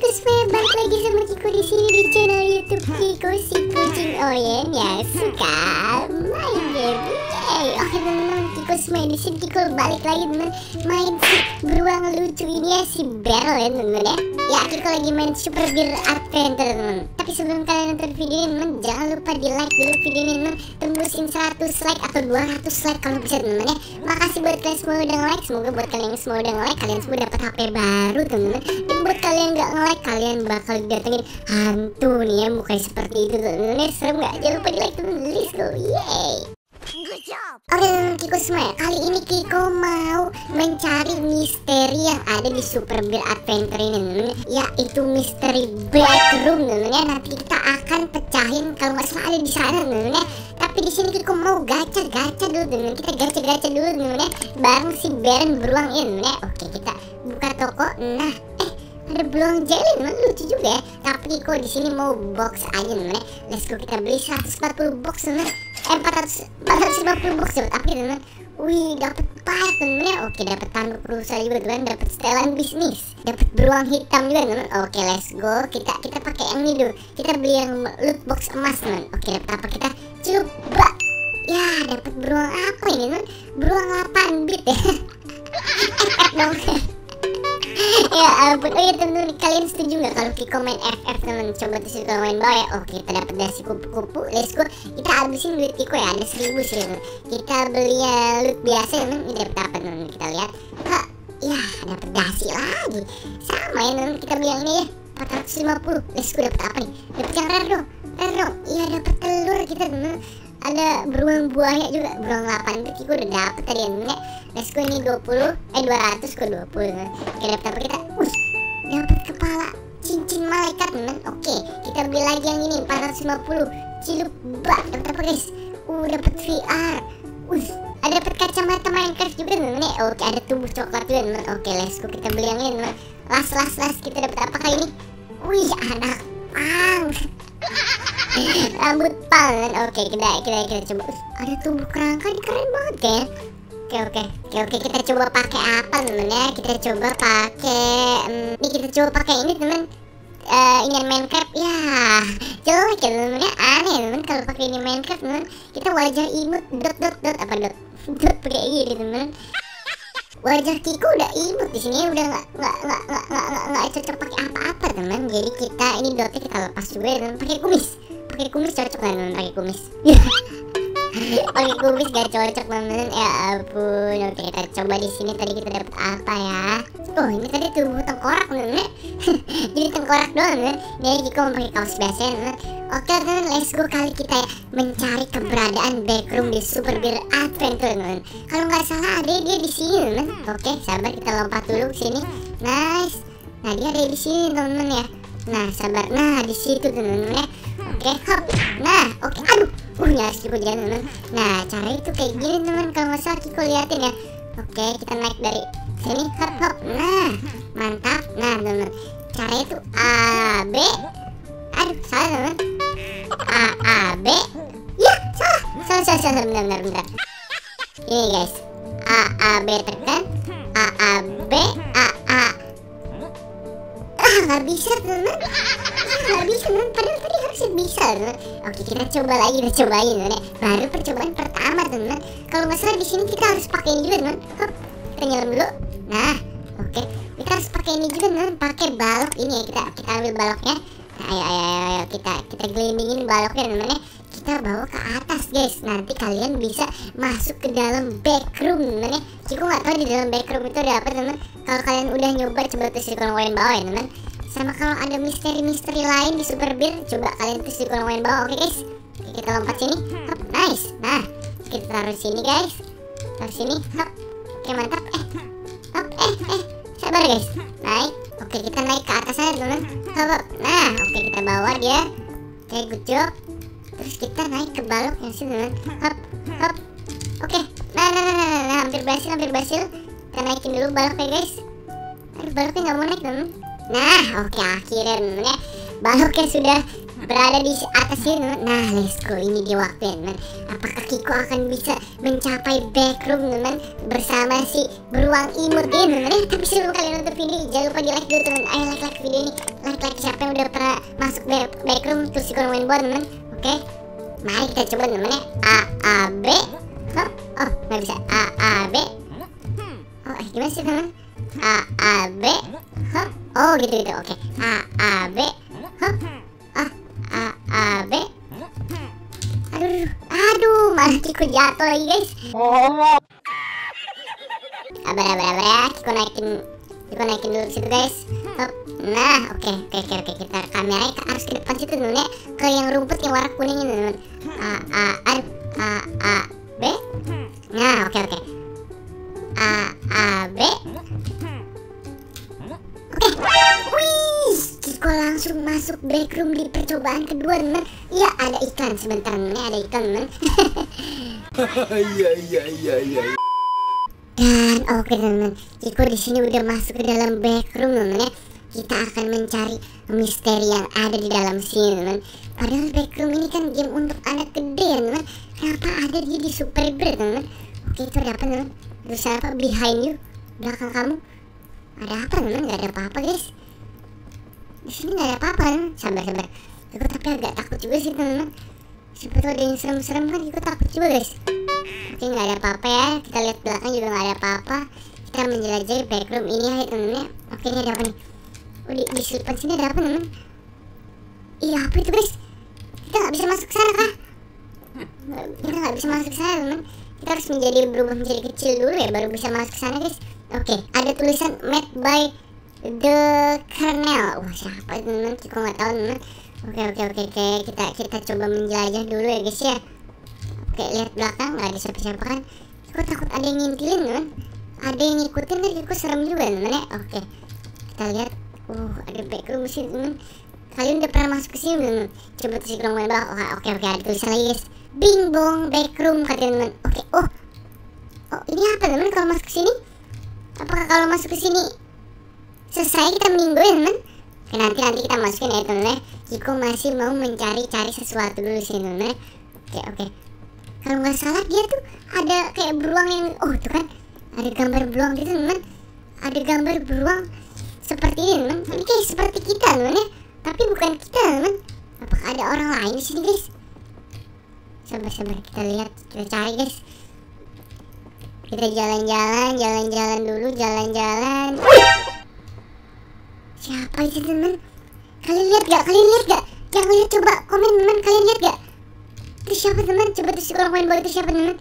semuanya, balik lagi sama Kiko di sini di channel YouTube Kiko si kucing Oyen yang suka main game. Oke teman-teman, Kiko semuanya di sini. Kiko balik lagi teman, main si beruang lucu ini ya, si Beryl ya teman-teman ya. Ya, Kiko lagi main Super Bear Adventure teman. Tapi sebelum kalian nonton video ini teman, jangan lupa di like dulu video ini teman, tembusin 100 like atau 200 like kalau bisa teman ya. Makasih buat kalian semua udah nge-like. Semoga buat kalian yang semua udah nge-like, kalian semua dapat HP baru teman-teman. Dan buat kalian nggak nge-like, kalian bakal didatengin hantu nih ya, mukanya seperti itu teman-teman. Serem nggak? Jangan lupa di like teman-teman. Let's go, yay. Oke teman-teman, Kiko semua, kali ini Kiko mau mencari misteri yang ada di Super Bear Adventure ini teman-teman, yaitu misteri backroom teman-teman ya. Nanti kita akan pecahin kalau nggak salah ada di sana teman-teman ya. Tapi di sini Kiko mau gacha-gacha dulu teman-teman. Kita gacha-gacha dulu teman-teman ya, bareng si Baron beruang ini ya. Oke, kita buka toko. Nah, ada beruang jelly teman, lucu juga ya. Tapi Kiko di sini mau box aja teman ya. Let's go, kita beli 140 box teman. 450 box dapat apa teman? Wih, dapat part teman ya. Oke, dapat tanduk rusa juga teman, dapat setelan bisnis, dapat beruang hitam juga teman. Oke, let's go. Kita pakai yang ini dulu. Kita beli yang loot box emas teman. Oke, dapat apa kita? Coba. Ya, dapat beruang apa ini teman? Beruang 8 bit ya. Dong. Ya ampun. Oh ya teman-teman, kalian setuju nggak kalau Kiko main FF teman? Coba tuh kalau main bawah ya. Oke, kita dapat dasi kupu-kupu. Let's go. Kita habisin duit Kiko ya, ada 1000 sih teman. Kita beli loot biasa teman. Ini dapat apa teman? Kita lihat. Ya, dapat dasi lagi. Sama ya teman, kita beli yang ini ya, 450. Let's go, dapat apa nih? Dapat yang rare dong. Iya, dapat telur kita teman. Ada beruang buaya juga, beruang 8 itu Kiko udah dapet tadi ya. Let's go, ini 200 ke 20 teman. Oke, dapat apa kita? Dapat kepala cincin malaikat teman. Oke, kita beli lagi yang ini 450. Ciluba, dapat apa guys? Dapat VR. Ada dapat kacamata Minecraft juga teman ya. Oke, ada tubuh coklat juga teman. Oke, let's go, kita beli yang ini teman. Last kita dapat apa kali ini? Wih, anak pang. Rambut pang. Oke, kita coba. Ada tubuh kerangka, ini keren banget kan? Oke, kita coba pakai apa temen ya? Kita coba pakai ini temen. Ini Minecraft ya. Jelek ya temen ya, aneh temen kalau pakai ini Minecraft temen. Kita wajah imut dot apa dot pakai ini temen. Wajah Kiko udah imut di sini, udah nggak cocok pakai apa-apa teman. Jadi kita ini dotnya kita lepas juga teman. Pakai kumis cocok kan teman, pakai kumis. Pakai kumis gak cocok teman. Ya ampun. Oke, kita coba di sini. Tadi kita dapat apa ya? Oh, ini tadi tubuh tengkorak teman. Jadi tengkorak doang teman. Jadi Kiko mau pakai kaos biasa teman. Oke teman, let's go. Kali kita mencari keberadaan backroom di Super Bear Adventure teman. Kalau nggak salah ada dia di sini teman. Oke, sabar, kita lompat dulu ke sini. Nice. Nah, dia ada di sini teman ya. Nah, sabar. Nah, di situ teman ya. Oke, hop. Nah, oke. Aduh. Nyaris Kiko jalan teman. Nah, cara itu kayak gini teman. Kalau nggak salah Kiko liatin ya. Oke, kita naik dari sini. Hop. Nah, mantap. Nah teman, cara itu A B. Aduh, salah teman. A B. Ya, salah. Bentar. Ini guys. A B tekan. A B A. Nggak bisa teman. Padahal tadi harusnya bisa teman. Oke, kita coba lagi, kita cobain teman ya. Baru percobaan pertama teman. Kalau nggak salah di sini kita harus pakai ini juga teman. Hop, kita nyelam dulu. Nah, oke, kita harus pakai ini juga teman. Pakai balok ini ya. Kita ambil baloknya. Nah, ayo kita gelindingin baloknya teman ya. Kita bawa ke atas guys. Nanti kalian bisa masuk ke dalam backroom teman ya. Kiko nggak tahu di dalam backroom itu ada apa teman. Kalau kalian udah nyoba, coba tulis di kolom komen bawah ya teman. Sama kalau ada misteri lain di Super Bear, coba kalian tulis di kolom komen bawah. Oke guys. Oke, kita lompat sini. Hop, nice. Nah, kita taruh sini guys. Taruh sini. Hop. Oke, mantap. Hop. Sabar guys. Naik. Oke, kita naik ke atas aja teman. Hop. Nah, oke, kita bawa dia. Oke, good job. Terus kita naik ke balok yang sini teman. Hop. Oke. Nah, hampir berhasil. Kita naikin dulu baloknya guys. Aduh, baloknya nggak mau naik teman. Nah, oke, akhirnya teman ya. Baloknya sudah berada di atas sini teman. Nah let's go, ini dia waktunya teman. Apakah Kiko akan bisa mencapai backroom teman bersama si beruang imut ini teman ya? Tapi sebelum kalian nonton video ini, jangan lupa di like dulu teman. Ayo like video ini, like siapa yang udah pernah masuk backroom terus Kiko main bola teman. Oke, mari kita coba teman ya. A B. Oh nggak bisa. A B. Oh gimana sih teman? A B. Oh gitu. Oke. A B. A B. Aduh, malah Kiko jatuh lagi guys. Sabar, Kiko naikin dulu situ guys. Nah, oke. Kita kameranya harus ke depan situ teman ya. Ke yang rumput yang warna kuning ini teman. A B. Nah, oke. A B. Wih, Kiko langsung masuk backroom di percobaan kedua teman. Ya ada iklan sebentar teman, ada iklan teman. Iya. Dan oke teman, Kiko di sini udah masuk ke dalam backroom teman ya. Kita akan mencari misteri yang ada di dalam sini teman. Padahal backroom ini kan game untuk anak gede ya teman. Kenapa ada dia di Super Bear teman? Oke, itu ada apa teman? Terus apa behind you, belakang kamu? Ada apa teman? Gak ada apa-apa guys. Di sini gak ada apa-apa teman. Sabar. Kiko tapi agak takut juga sih teman. Siapa tuh ada yang serem-serem kan, Kiko takut juga guys. Oke, gak ada apa-apa ya. Kita lihat belakang juga gak ada apa-apa. Kita menjelajahi backroom ini ya teman ya. Oke, ini ada apa nih? Oh, di selipan sini ada apa teman? Iya, apa itu guys? Kita gak bisa masuk ke sana kah? Kita gak bisa masuk ke sana teman. Kita harus berubah menjadi kecil dulu ya baru bisa masuk ke sana guys. Oke, ada tulisan made by the kernel. Wah, siapa itu teman? Kiko nggak tahu teman. Oke. Kita coba menjelajah dulu ya guys ya. Oke, lihat belakang nggak ada siapa-siapa kan? Kiko takut ada yang ngintilin teman. Ada yang ngikutin kan? Kiko serem juga teman ya. Oke, kita lihat. Ada backroom sih teman. Kalian udah pernah masuk ke sini belum? Coba tuh si main bawah. Oke, ada tulisan lagi guys. Bing bong backroom katanya teman. Oke. Oh ini apa teman kalau masuk ke sini? Apakah kalau masuk ke sini selesai kita meninggal ya teman? Oke, nanti kita masukin ya teman ya. Kiko masih mau mencari sesuatu dulu sini teman ya. Oke. Kalau nggak salah dia tuh ada kayak beruang yang tuh kan ada gambar beruang gitu teman. Ada gambar beruang seperti ini teman. Ini kayak seperti kita teman ya. Tapi bukan kita teman. Apakah ada orang lain di sini guys? Sabar kita lihat, kita cari guys. Kita jalan-jalan dulu. Siapa itu teman? Kalian lihat gak? Jangan lihat, coba komen teman. Kalian lihat gak? Itu siapa teman? Coba tuh si orang main bola itu siapa teman?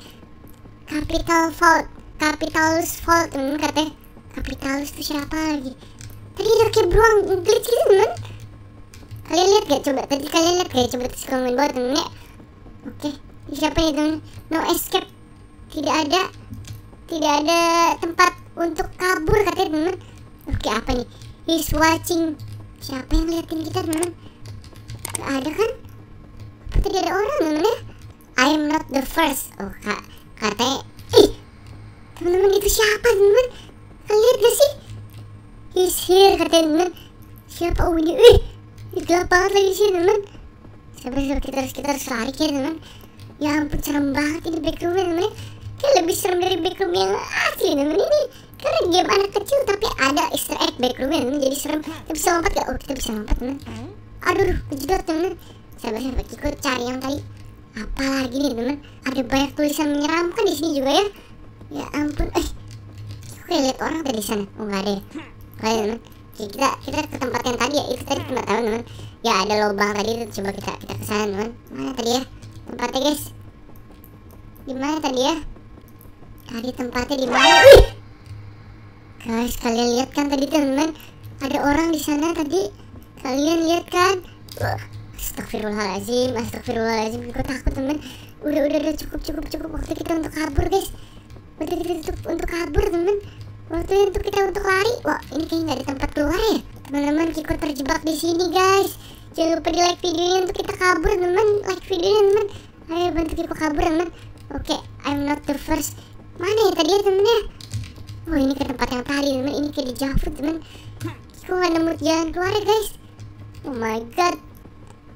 Capitalus Fault teman katanya. Capitalus itu siapa lagi? Tadi ada kayak beruang glitch gitu teman. Kalian lihat gak? Coba tadi kalian lihat gak? Coba tuh si orang main bola teman ya. Oke, siapa ya teman? No escape. Tidak ada tempat untuk kabur katanya teman. Oke, apa nih? He's watching. Siapa yang liatin kita teman? Gak ada kan? Apa tadi ada orang teman ya? I'm not the first. Oh katanya. Teman-teman itu siapa teman? Kalian lihat gak sih? He's here katanya teman. Siapa? Oh ini. Gelap banget lagi sih teman. Sabar kita harus lari kan teman. Ya ampun serem banget ini backroomnya teman. Kayak lebih serem dari backroom yang asli teman ini. Karena game anak kecil tapi ada easter egg backroomnya teman. Jadi serem. Kita bisa lompat gak? Oh kita bisa lompat teman. Aduh kejedot teman. Sabar Kiko cari yang tadi. Apa lagi nih teman? Ada banyak tulisan menyeramkan di sini juga ya. Ya ampun. Kiko kayak lihat orang tadi sana. Oh nggak ada ya. Oke teman. Kita ke tempat yang tadi ya. Itu tadi tempat tahu teman. Ya ada lubang tadi itu. Coba kita ke sana teman. Mana tadi ya tempatnya guys? Di mana tadi ya? Tadi tempatnya di mana? Guys, kalian lihat kan tadi teman? Ada orang di sana tadi. Kalian lihat kan? Astagfirullahaladzim. Gue takut teman. Udah cukup waktu kita untuk kabur guys. Waktu kita untuk kabur teman. Waktu untuk kita untuk lari. Wah ini kayaknya nggak ada tempat keluar ya teman-teman. Kiko terjebak di sini guys. Jangan lupa di like videonya untuk kita kabur teman. Like videonya teman. Ayo bantu Kiko kabur teman. Oke, I'm not the first. Mana ya tadi ya temen ya? Oh ini ke tempat yang tadi teman. Ini kayak di Java teman. Kiko nggak nemu jalan keluar ya guys. Oh my god.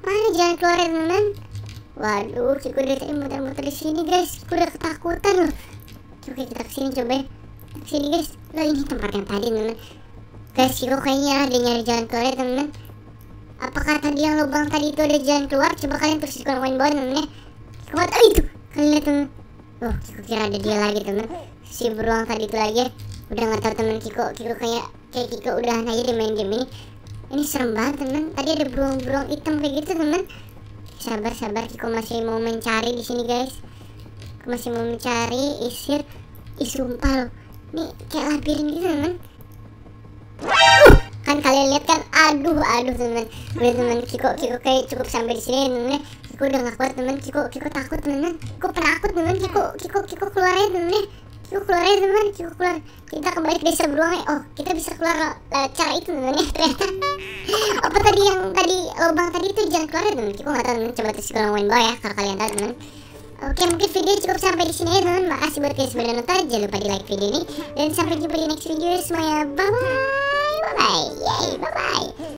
Mana jalan keluar teman-teman? Waduh, Kiko dari tadi muter-muter di sini guys. Kiko udah ketakutan loh. Coba kita kesini coba ya. Kesini guys. Loh ini tempat yang tadi teman-teman. Guys, Kiko kayaknya ada nyari jalan keluar ya teman-teman. Apakah tadi yang lubang tadi itu ada jalan keluar? Coba kalian terus di kolom bawah teman-teman ya. Kiko tahu itu. Kalian lihat teman. Oh, Kiko kira ada dia lagi teman. Si beruang tadi itu lagi ya. Udah nggak tahu teman. Kiko kayak Kiko udahan aja di main game ini. Ini serem banget teman. Tadi ada beruang hitam kayak gitu teman. Sabar, Kiko masih mau mencari di sini guys. Kiko masih mau mencari isir. Sumpah loh. Ini kayak labirin gitu teman. Kan kalian lihat kan? Aduh teman. Udah teman, Kiko kayak cukup sampai di sini teman. Kiko udah nggak kuat teman. Kiko takut teman. Kiko penakut teman. Kiko keluar aja teman. Kiko keluar aja teman. Kiko keluar. Kita kembali ke desa beruang. Oh, kita bisa keluar cara itu teman ya ternyata. Apa tadi yang lubang tadi itu jalan keluar ya teman? Kiko nggak tahu teman. Coba terus kolom bawah ya kalau kalian tahu teman. Oke, mungkin video cukup sampai di sini ya teman. Makasih buat kalian sudah nonton. Jangan lupa di like video ini dan sampai jumpa di next video semuanya. Bye bye. Yay, bye bye.